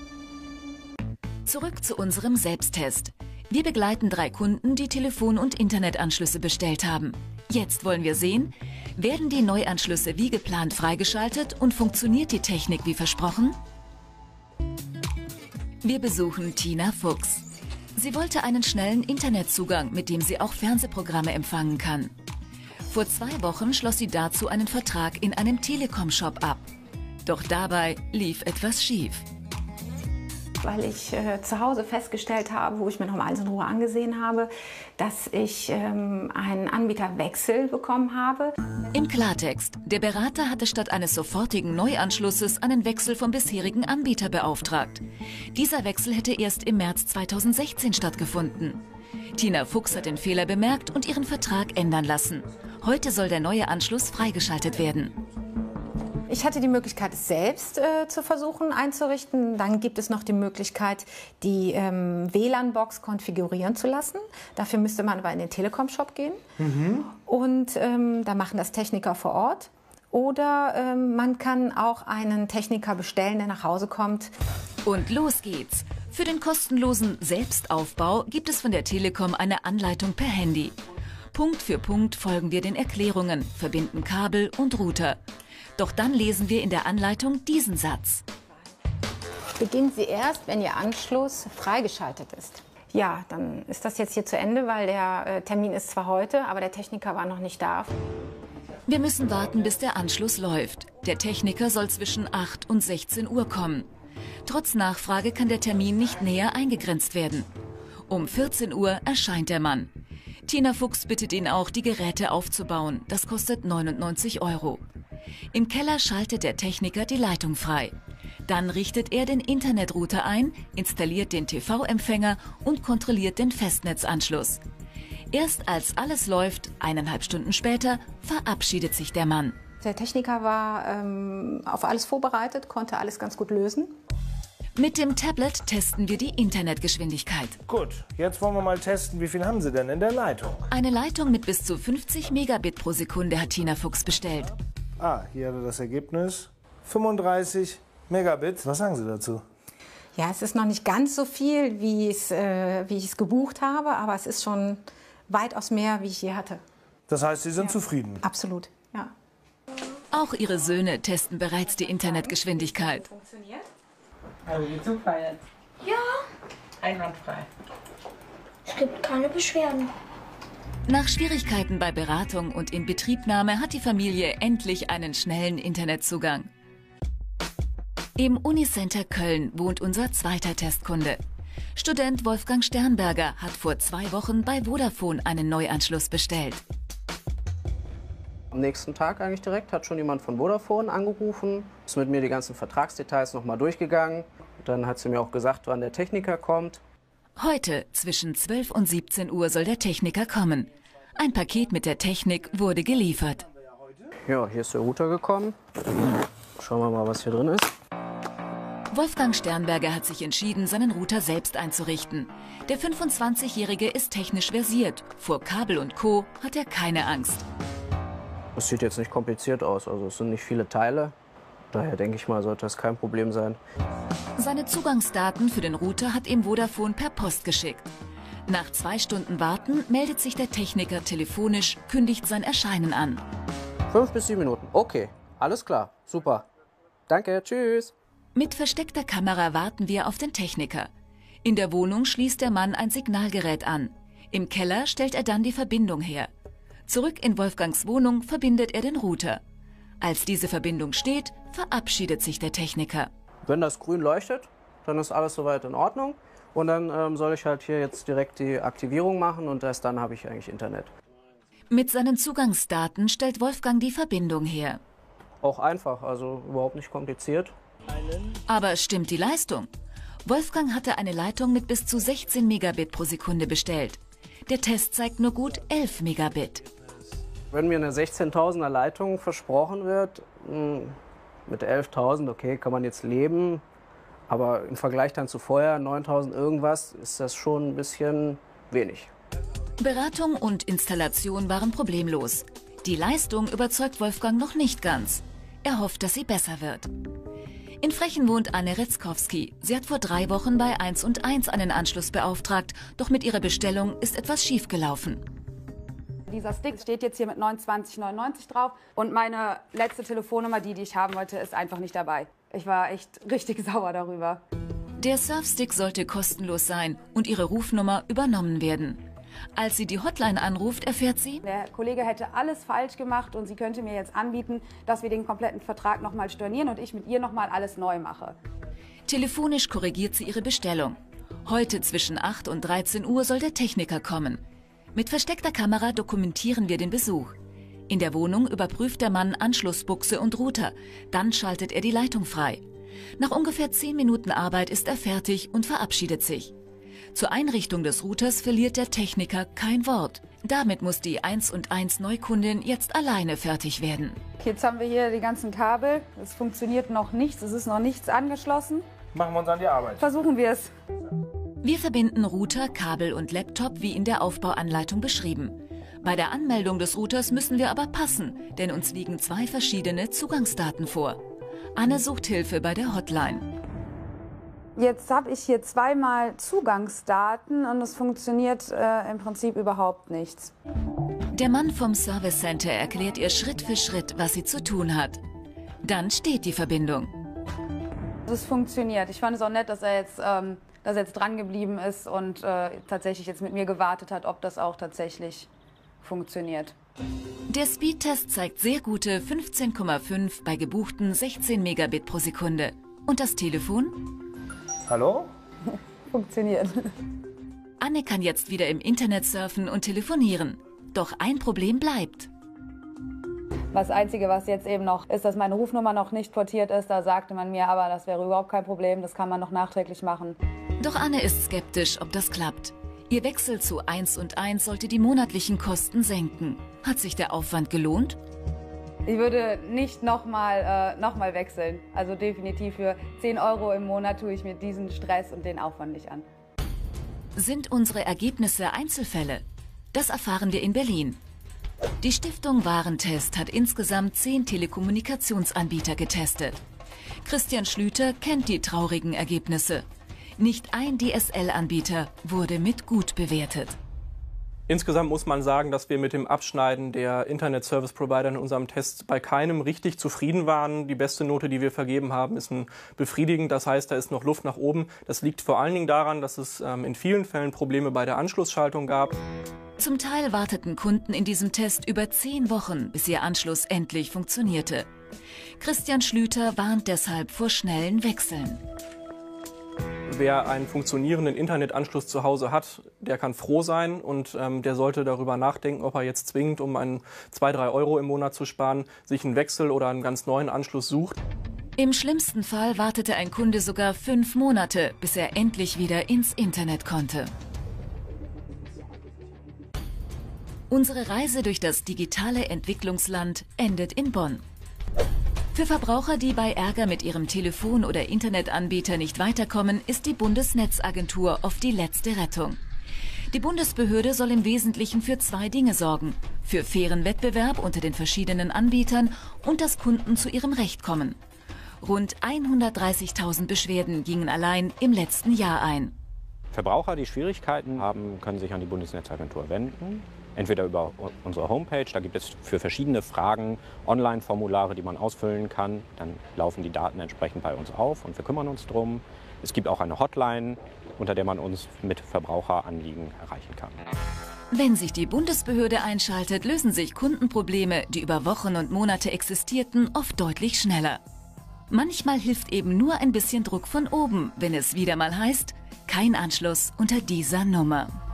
Zurück zu unserem Selbsttest. Wir begleiten drei Kunden, die Telefon- und Internetanschlüsse bestellt haben. Jetzt wollen wir sehen, werden die Neuanschlüsse wie geplant freigeschaltet und funktioniert die Technik wie versprochen? Wir besuchen Tina Fuchs. Sie wollte einen schnellen Internetzugang, mit dem sie auch Fernsehprogramme empfangen kann. Vor zwei Wochen schloss sie dazu einen Vertrag in einem Telekom-Shop ab. Doch dabei lief etwas schief. Weil ich äh, zu Hause festgestellt habe, wo ich mir noch mal alles in Ruhe angesehen habe, dass ich ähm, einen Anbieterwechsel bekommen habe. Im Klartext, der Berater hatte statt eines sofortigen Neuanschlusses einen Wechsel vom bisherigen Anbieter beauftragt. Dieser Wechsel hätte erst im März zweitausendsechzehn stattgefunden. Tina Fuchs hat den Fehler bemerkt und ihren Vertrag ändern lassen. Heute soll der neue Anschluss freigeschaltet werden. Ich hatte die Möglichkeit, es selbst äh, zu versuchen einzurichten. Dann gibt es noch die Möglichkeit, die ähm, W L A N-Box konfigurieren zu lassen. Dafür müsste man aber in den Telekom-Shop gehen. Mhm. Und ähm, da machen das Techniker vor Ort. Oder ähm, man kann auch einen Techniker bestellen, der nach Hause kommt. Und los geht's. Für den kostenlosen Selbstaufbau gibt es von der Telekom eine Anleitung per Handy. Punkt für Punkt folgen wir den Erklärungen, verbinden Kabel und Router. Doch dann lesen wir in der Anleitung diesen Satz. Beginnen Sie erst, wenn Ihr Anschluss freigeschaltet ist. Ja, dann ist das jetzt hier zu Ende, weil der äh, Termin ist zwar heute, aber der Techniker war noch nicht da. Wir müssen warten, bis der Anschluss läuft. Der Techniker soll zwischen acht und sechzehn Uhr kommen. Trotz Nachfrage kann der Termin nicht näher eingegrenzt werden. Um vierzehn Uhr erscheint der Mann. Tina Fuchs bittet ihn auch, die Geräte aufzubauen. Das kostet neunundneunzig Euro. Im Keller schaltet der Techniker die Leitung frei. Dann richtet er den Internetrouter ein, installiert den T V-Empfänger und kontrolliert den Festnetzanschluss. Erst als alles läuft, eineinhalb Stunden später, verabschiedet sich der Mann. Der Techniker war ähm, auf alles vorbereitet, konnte alles ganz gut lösen. Mit dem Tablet testen wir die Internetgeschwindigkeit. Gut, jetzt wollen wir mal testen, wie viel haben Sie denn in der Leitung? Eine Leitung mit bis zu fünfzig Megabit pro Sekunde hat Tina Fuchs bestellt. Ah, hier hat er das Ergebnis. fünfunddreißig Megabit. Was sagen Sie dazu? Ja, es ist noch nicht ganz so viel, wie, es, äh, wie ich es gebucht habe, aber es ist schon weitaus mehr, wie ich je hatte. Das heißt, Sie sind ja. zufrieden? Absolut, ja. Auch ihre Söhne testen bereits die Internetgeschwindigkeit. Funktioniert? Also wie super jetzt. Ja. Einwandfrei. Es gibt keine Beschwerden. Nach Schwierigkeiten bei Beratung und Inbetriebnahme hat die Familie endlich einen schnellen Internetzugang. Im Unicenter Köln wohnt unser zweiter Testkunde. Student Wolfgang Sternberger hat vor zwei Wochen bei Vodafone einen Neuanschluss bestellt. Am nächsten Tag eigentlich direkt hat schon jemand von Vodafone angerufen, ist mit mir die ganzen Vertragsdetails noch mal durchgegangen. Dann hat sie mir auch gesagt, wann der Techniker kommt. Heute zwischen zwölf und siebzehn Uhr soll der Techniker kommen. Ein Paket mit der Technik wurde geliefert. Ja, hier ist der Router gekommen. Schauen wir mal, was hier drin ist. Wolfgang Sternberger hat sich entschieden, seinen Router selbst einzurichten. Der fünfundzwanzigjährige ist technisch versiert. Vor Kabel und Co. hat er keine Angst. Es sieht jetzt nicht kompliziert aus, also es sind nicht viele Teile. Daher denke ich mal, sollte das kein Problem sein. Seine Zugangsdaten für den Router hat ihm Vodafone per Post geschickt. Nach zwei Stunden Warten meldet sich der Techniker telefonisch, kündigt sein Erscheinen an. Fünf bis sieben Minuten, okay, alles klar, super. Danke, tschüss. Mit versteckter Kamera warten wir auf den Techniker. In der Wohnung schließt der Mann ein Signalgerät an. Im Keller stellt er dann die Verbindung her. Zurück in Wolfgangs Wohnung verbindet er den Router. Als diese Verbindung steht, verabschiedet sich der Techniker. Wenn das grün leuchtet, dann ist alles soweit in Ordnung. Und dann ähm, soll ich halt hier jetzt direkt die Aktivierung machen und erst dann habe ich eigentlich Internet. Mit seinen Zugangsdaten stellt Wolfgang die Verbindung her. Auch einfach, also überhaupt nicht kompliziert. Aber stimmt die Leistung? Wolfgang hatte eine Leitung mit bis zu sechzehn Megabit pro Sekunde bestellt. Der Test zeigt nur gut elf Megabit. Wenn mir eine sechzehntausender Leitung versprochen wird, mit elftausend, okay, kann man jetzt leben. Aber im Vergleich dann zu vorher, neuntausend irgendwas, ist das schon ein bisschen wenig. Beratung und Installation waren problemlos. Die Leistung überzeugt Wolfgang noch nicht ganz. Er hofft, dass sie besser wird. In Frechen wohnt Anne Retzkowski. Sie hat vor drei Wochen bei eins und eins einen Anschluss beauftragt, doch mit ihrer Bestellung ist etwas schiefgelaufen. Dieser Stick steht jetzt hier mit neunundzwanzig neunundneunzig drauf und meine letzte Telefonnummer, die, die ich haben wollte, ist einfach nicht dabei. Ich war echt richtig sauer darüber. Der Surfstick sollte kostenlos sein und ihre Rufnummer übernommen werden. Als sie die Hotline anruft, erfährt sie: Der Kollege hätte alles falsch gemacht und sie könnte mir jetzt anbieten, dass wir den kompletten Vertrag nochmal stornieren und ich mit ihr nochmal alles neu mache. Telefonisch korrigiert sie ihre Bestellung. Heute zwischen acht und dreizehn Uhr soll der Techniker kommen. Mit versteckter Kamera dokumentieren wir den Besuch. In der Wohnung überprüft der Mann Anschlussbuchse und Router. Dann schaltet er die Leitung frei. Nach ungefähr zehn Minuten Arbeit ist er fertig und verabschiedet sich. Zur Einrichtung des Routers verliert der Techniker kein Wort. Damit muss die eins und eins Neukundin jetzt alleine fertig werden. Jetzt haben wir hier die ganzen Kabel. Es funktioniert noch nichts, es ist noch nichts angeschlossen. Machen wir uns an die Arbeit. Versuchen wir es. Wir verbinden Router, Kabel und Laptop wie in der Aufbauanleitung beschrieben. Bei der Anmeldung des Routers müssen wir aber passen, denn uns liegen zwei verschiedene Zugangsdaten vor. Anne sucht Hilfe bei der Hotline. Jetzt habe ich hier zweimal Zugangsdaten und es funktioniert äh, im Prinzip überhaupt nichts. Der Mann vom Service Center erklärt ihr Schritt für Schritt, was sie zu tun hat. Dann steht die Verbindung. Es funktioniert. Ich fand es auch nett, dass er jetzt, ähm, dass er jetzt dran geblieben ist und äh, tatsächlich jetzt mit mir gewartet hat, ob das auch tatsächlich funktioniert. Der Speedtest zeigt sehr gute fünfzehn Komma fünf bei gebuchten sechzehn Megabit pro Sekunde. Und das Telefon? Hallo? Funktioniert. Anne kann jetzt wieder im Internet surfen und telefonieren. Doch ein Problem bleibt. Das Einzige, was jetzt eben noch ist, dass meine Rufnummer noch nicht portiert ist. Da sagte man mir, aber das wäre überhaupt kein Problem, das kann man noch nachträglich machen. Doch Anne ist skeptisch, ob das klappt. Ihr Wechsel zu eins und eins sollte die monatlichen Kosten senken. Hat sich der Aufwand gelohnt? Ich würde nicht nochmal äh, noch mal wechseln. Also definitiv für zehn Euro im Monat tue ich mir diesen Stress und den Aufwand nicht an. Sind unsere Ergebnisse Einzelfälle? Das erfahren wir in Berlin. Die Stiftung Warentest hat insgesamt zehn Telekommunikationsanbieter getestet. Christian Schlüter kennt die traurigen Ergebnisse. Nicht ein D S L-Anbieter wurde mit gut bewertet. Insgesamt muss man sagen, dass wir mit dem Abschneiden der Internet-Service-Provider in unserem Test bei keinem richtig zufrieden waren. Die beste Note, die wir vergeben haben, ist ein befriedigend. Das heißt, da ist noch Luft nach oben. Das liegt vor allen Dingen daran, dass es ähm, in vielen Fällen Probleme bei der Anschlussschaltung gab. Zum Teil warteten Kunden in diesem Test über zehn Wochen, bis ihr Anschluss endlich funktionierte. Christian Schlüter warnt deshalb vor schnellen Wechseln. Wer einen funktionierenden Internetanschluss zu Hause hat, der kann froh sein und ähm, der sollte darüber nachdenken, ob er jetzt zwingend, um einen zwei, drei Euro im Monat zu sparen, sich einen Wechsel oder einen ganz neuen Anschluss sucht. Im schlimmsten Fall wartete ein Kunde sogar fünf Monate, bis er endlich wieder ins Internet konnte. Unsere Reise durch das digitale Entwicklungsland endet in Bonn. Für Verbraucher, die bei Ärger mit ihrem Telefon- oder Internetanbieter nicht weiterkommen, ist die Bundesnetzagentur oft die letzte Rettung. Die Bundesbehörde soll im Wesentlichen für zwei Dinge sorgen: für fairen Wettbewerb unter den verschiedenen Anbietern und dass Kunden zu ihrem Recht kommen. Rund hundertdreißigtausend Beschwerden gingen allein im letzten Jahr ein. Verbraucher, die Schwierigkeiten haben, können sich an die Bundesnetzagentur wenden. Entweder über unsere Homepage, da gibt es für verschiedene Fragen Online-Formulare, die man ausfüllen kann. Dann laufen die Daten entsprechend bei uns auf und wir kümmern uns drum. Es gibt auch eine Hotline, unter der man uns mit Verbraucheranliegen erreichen kann. Wenn sich die Bundesbehörde einschaltet, lösen sich Kundenprobleme, die über Wochen und Monate existierten, oft deutlich schneller. Manchmal hilft eben nur ein bisschen Druck von oben, wenn es wieder mal heißt, kein Anschluss unter dieser Nummer.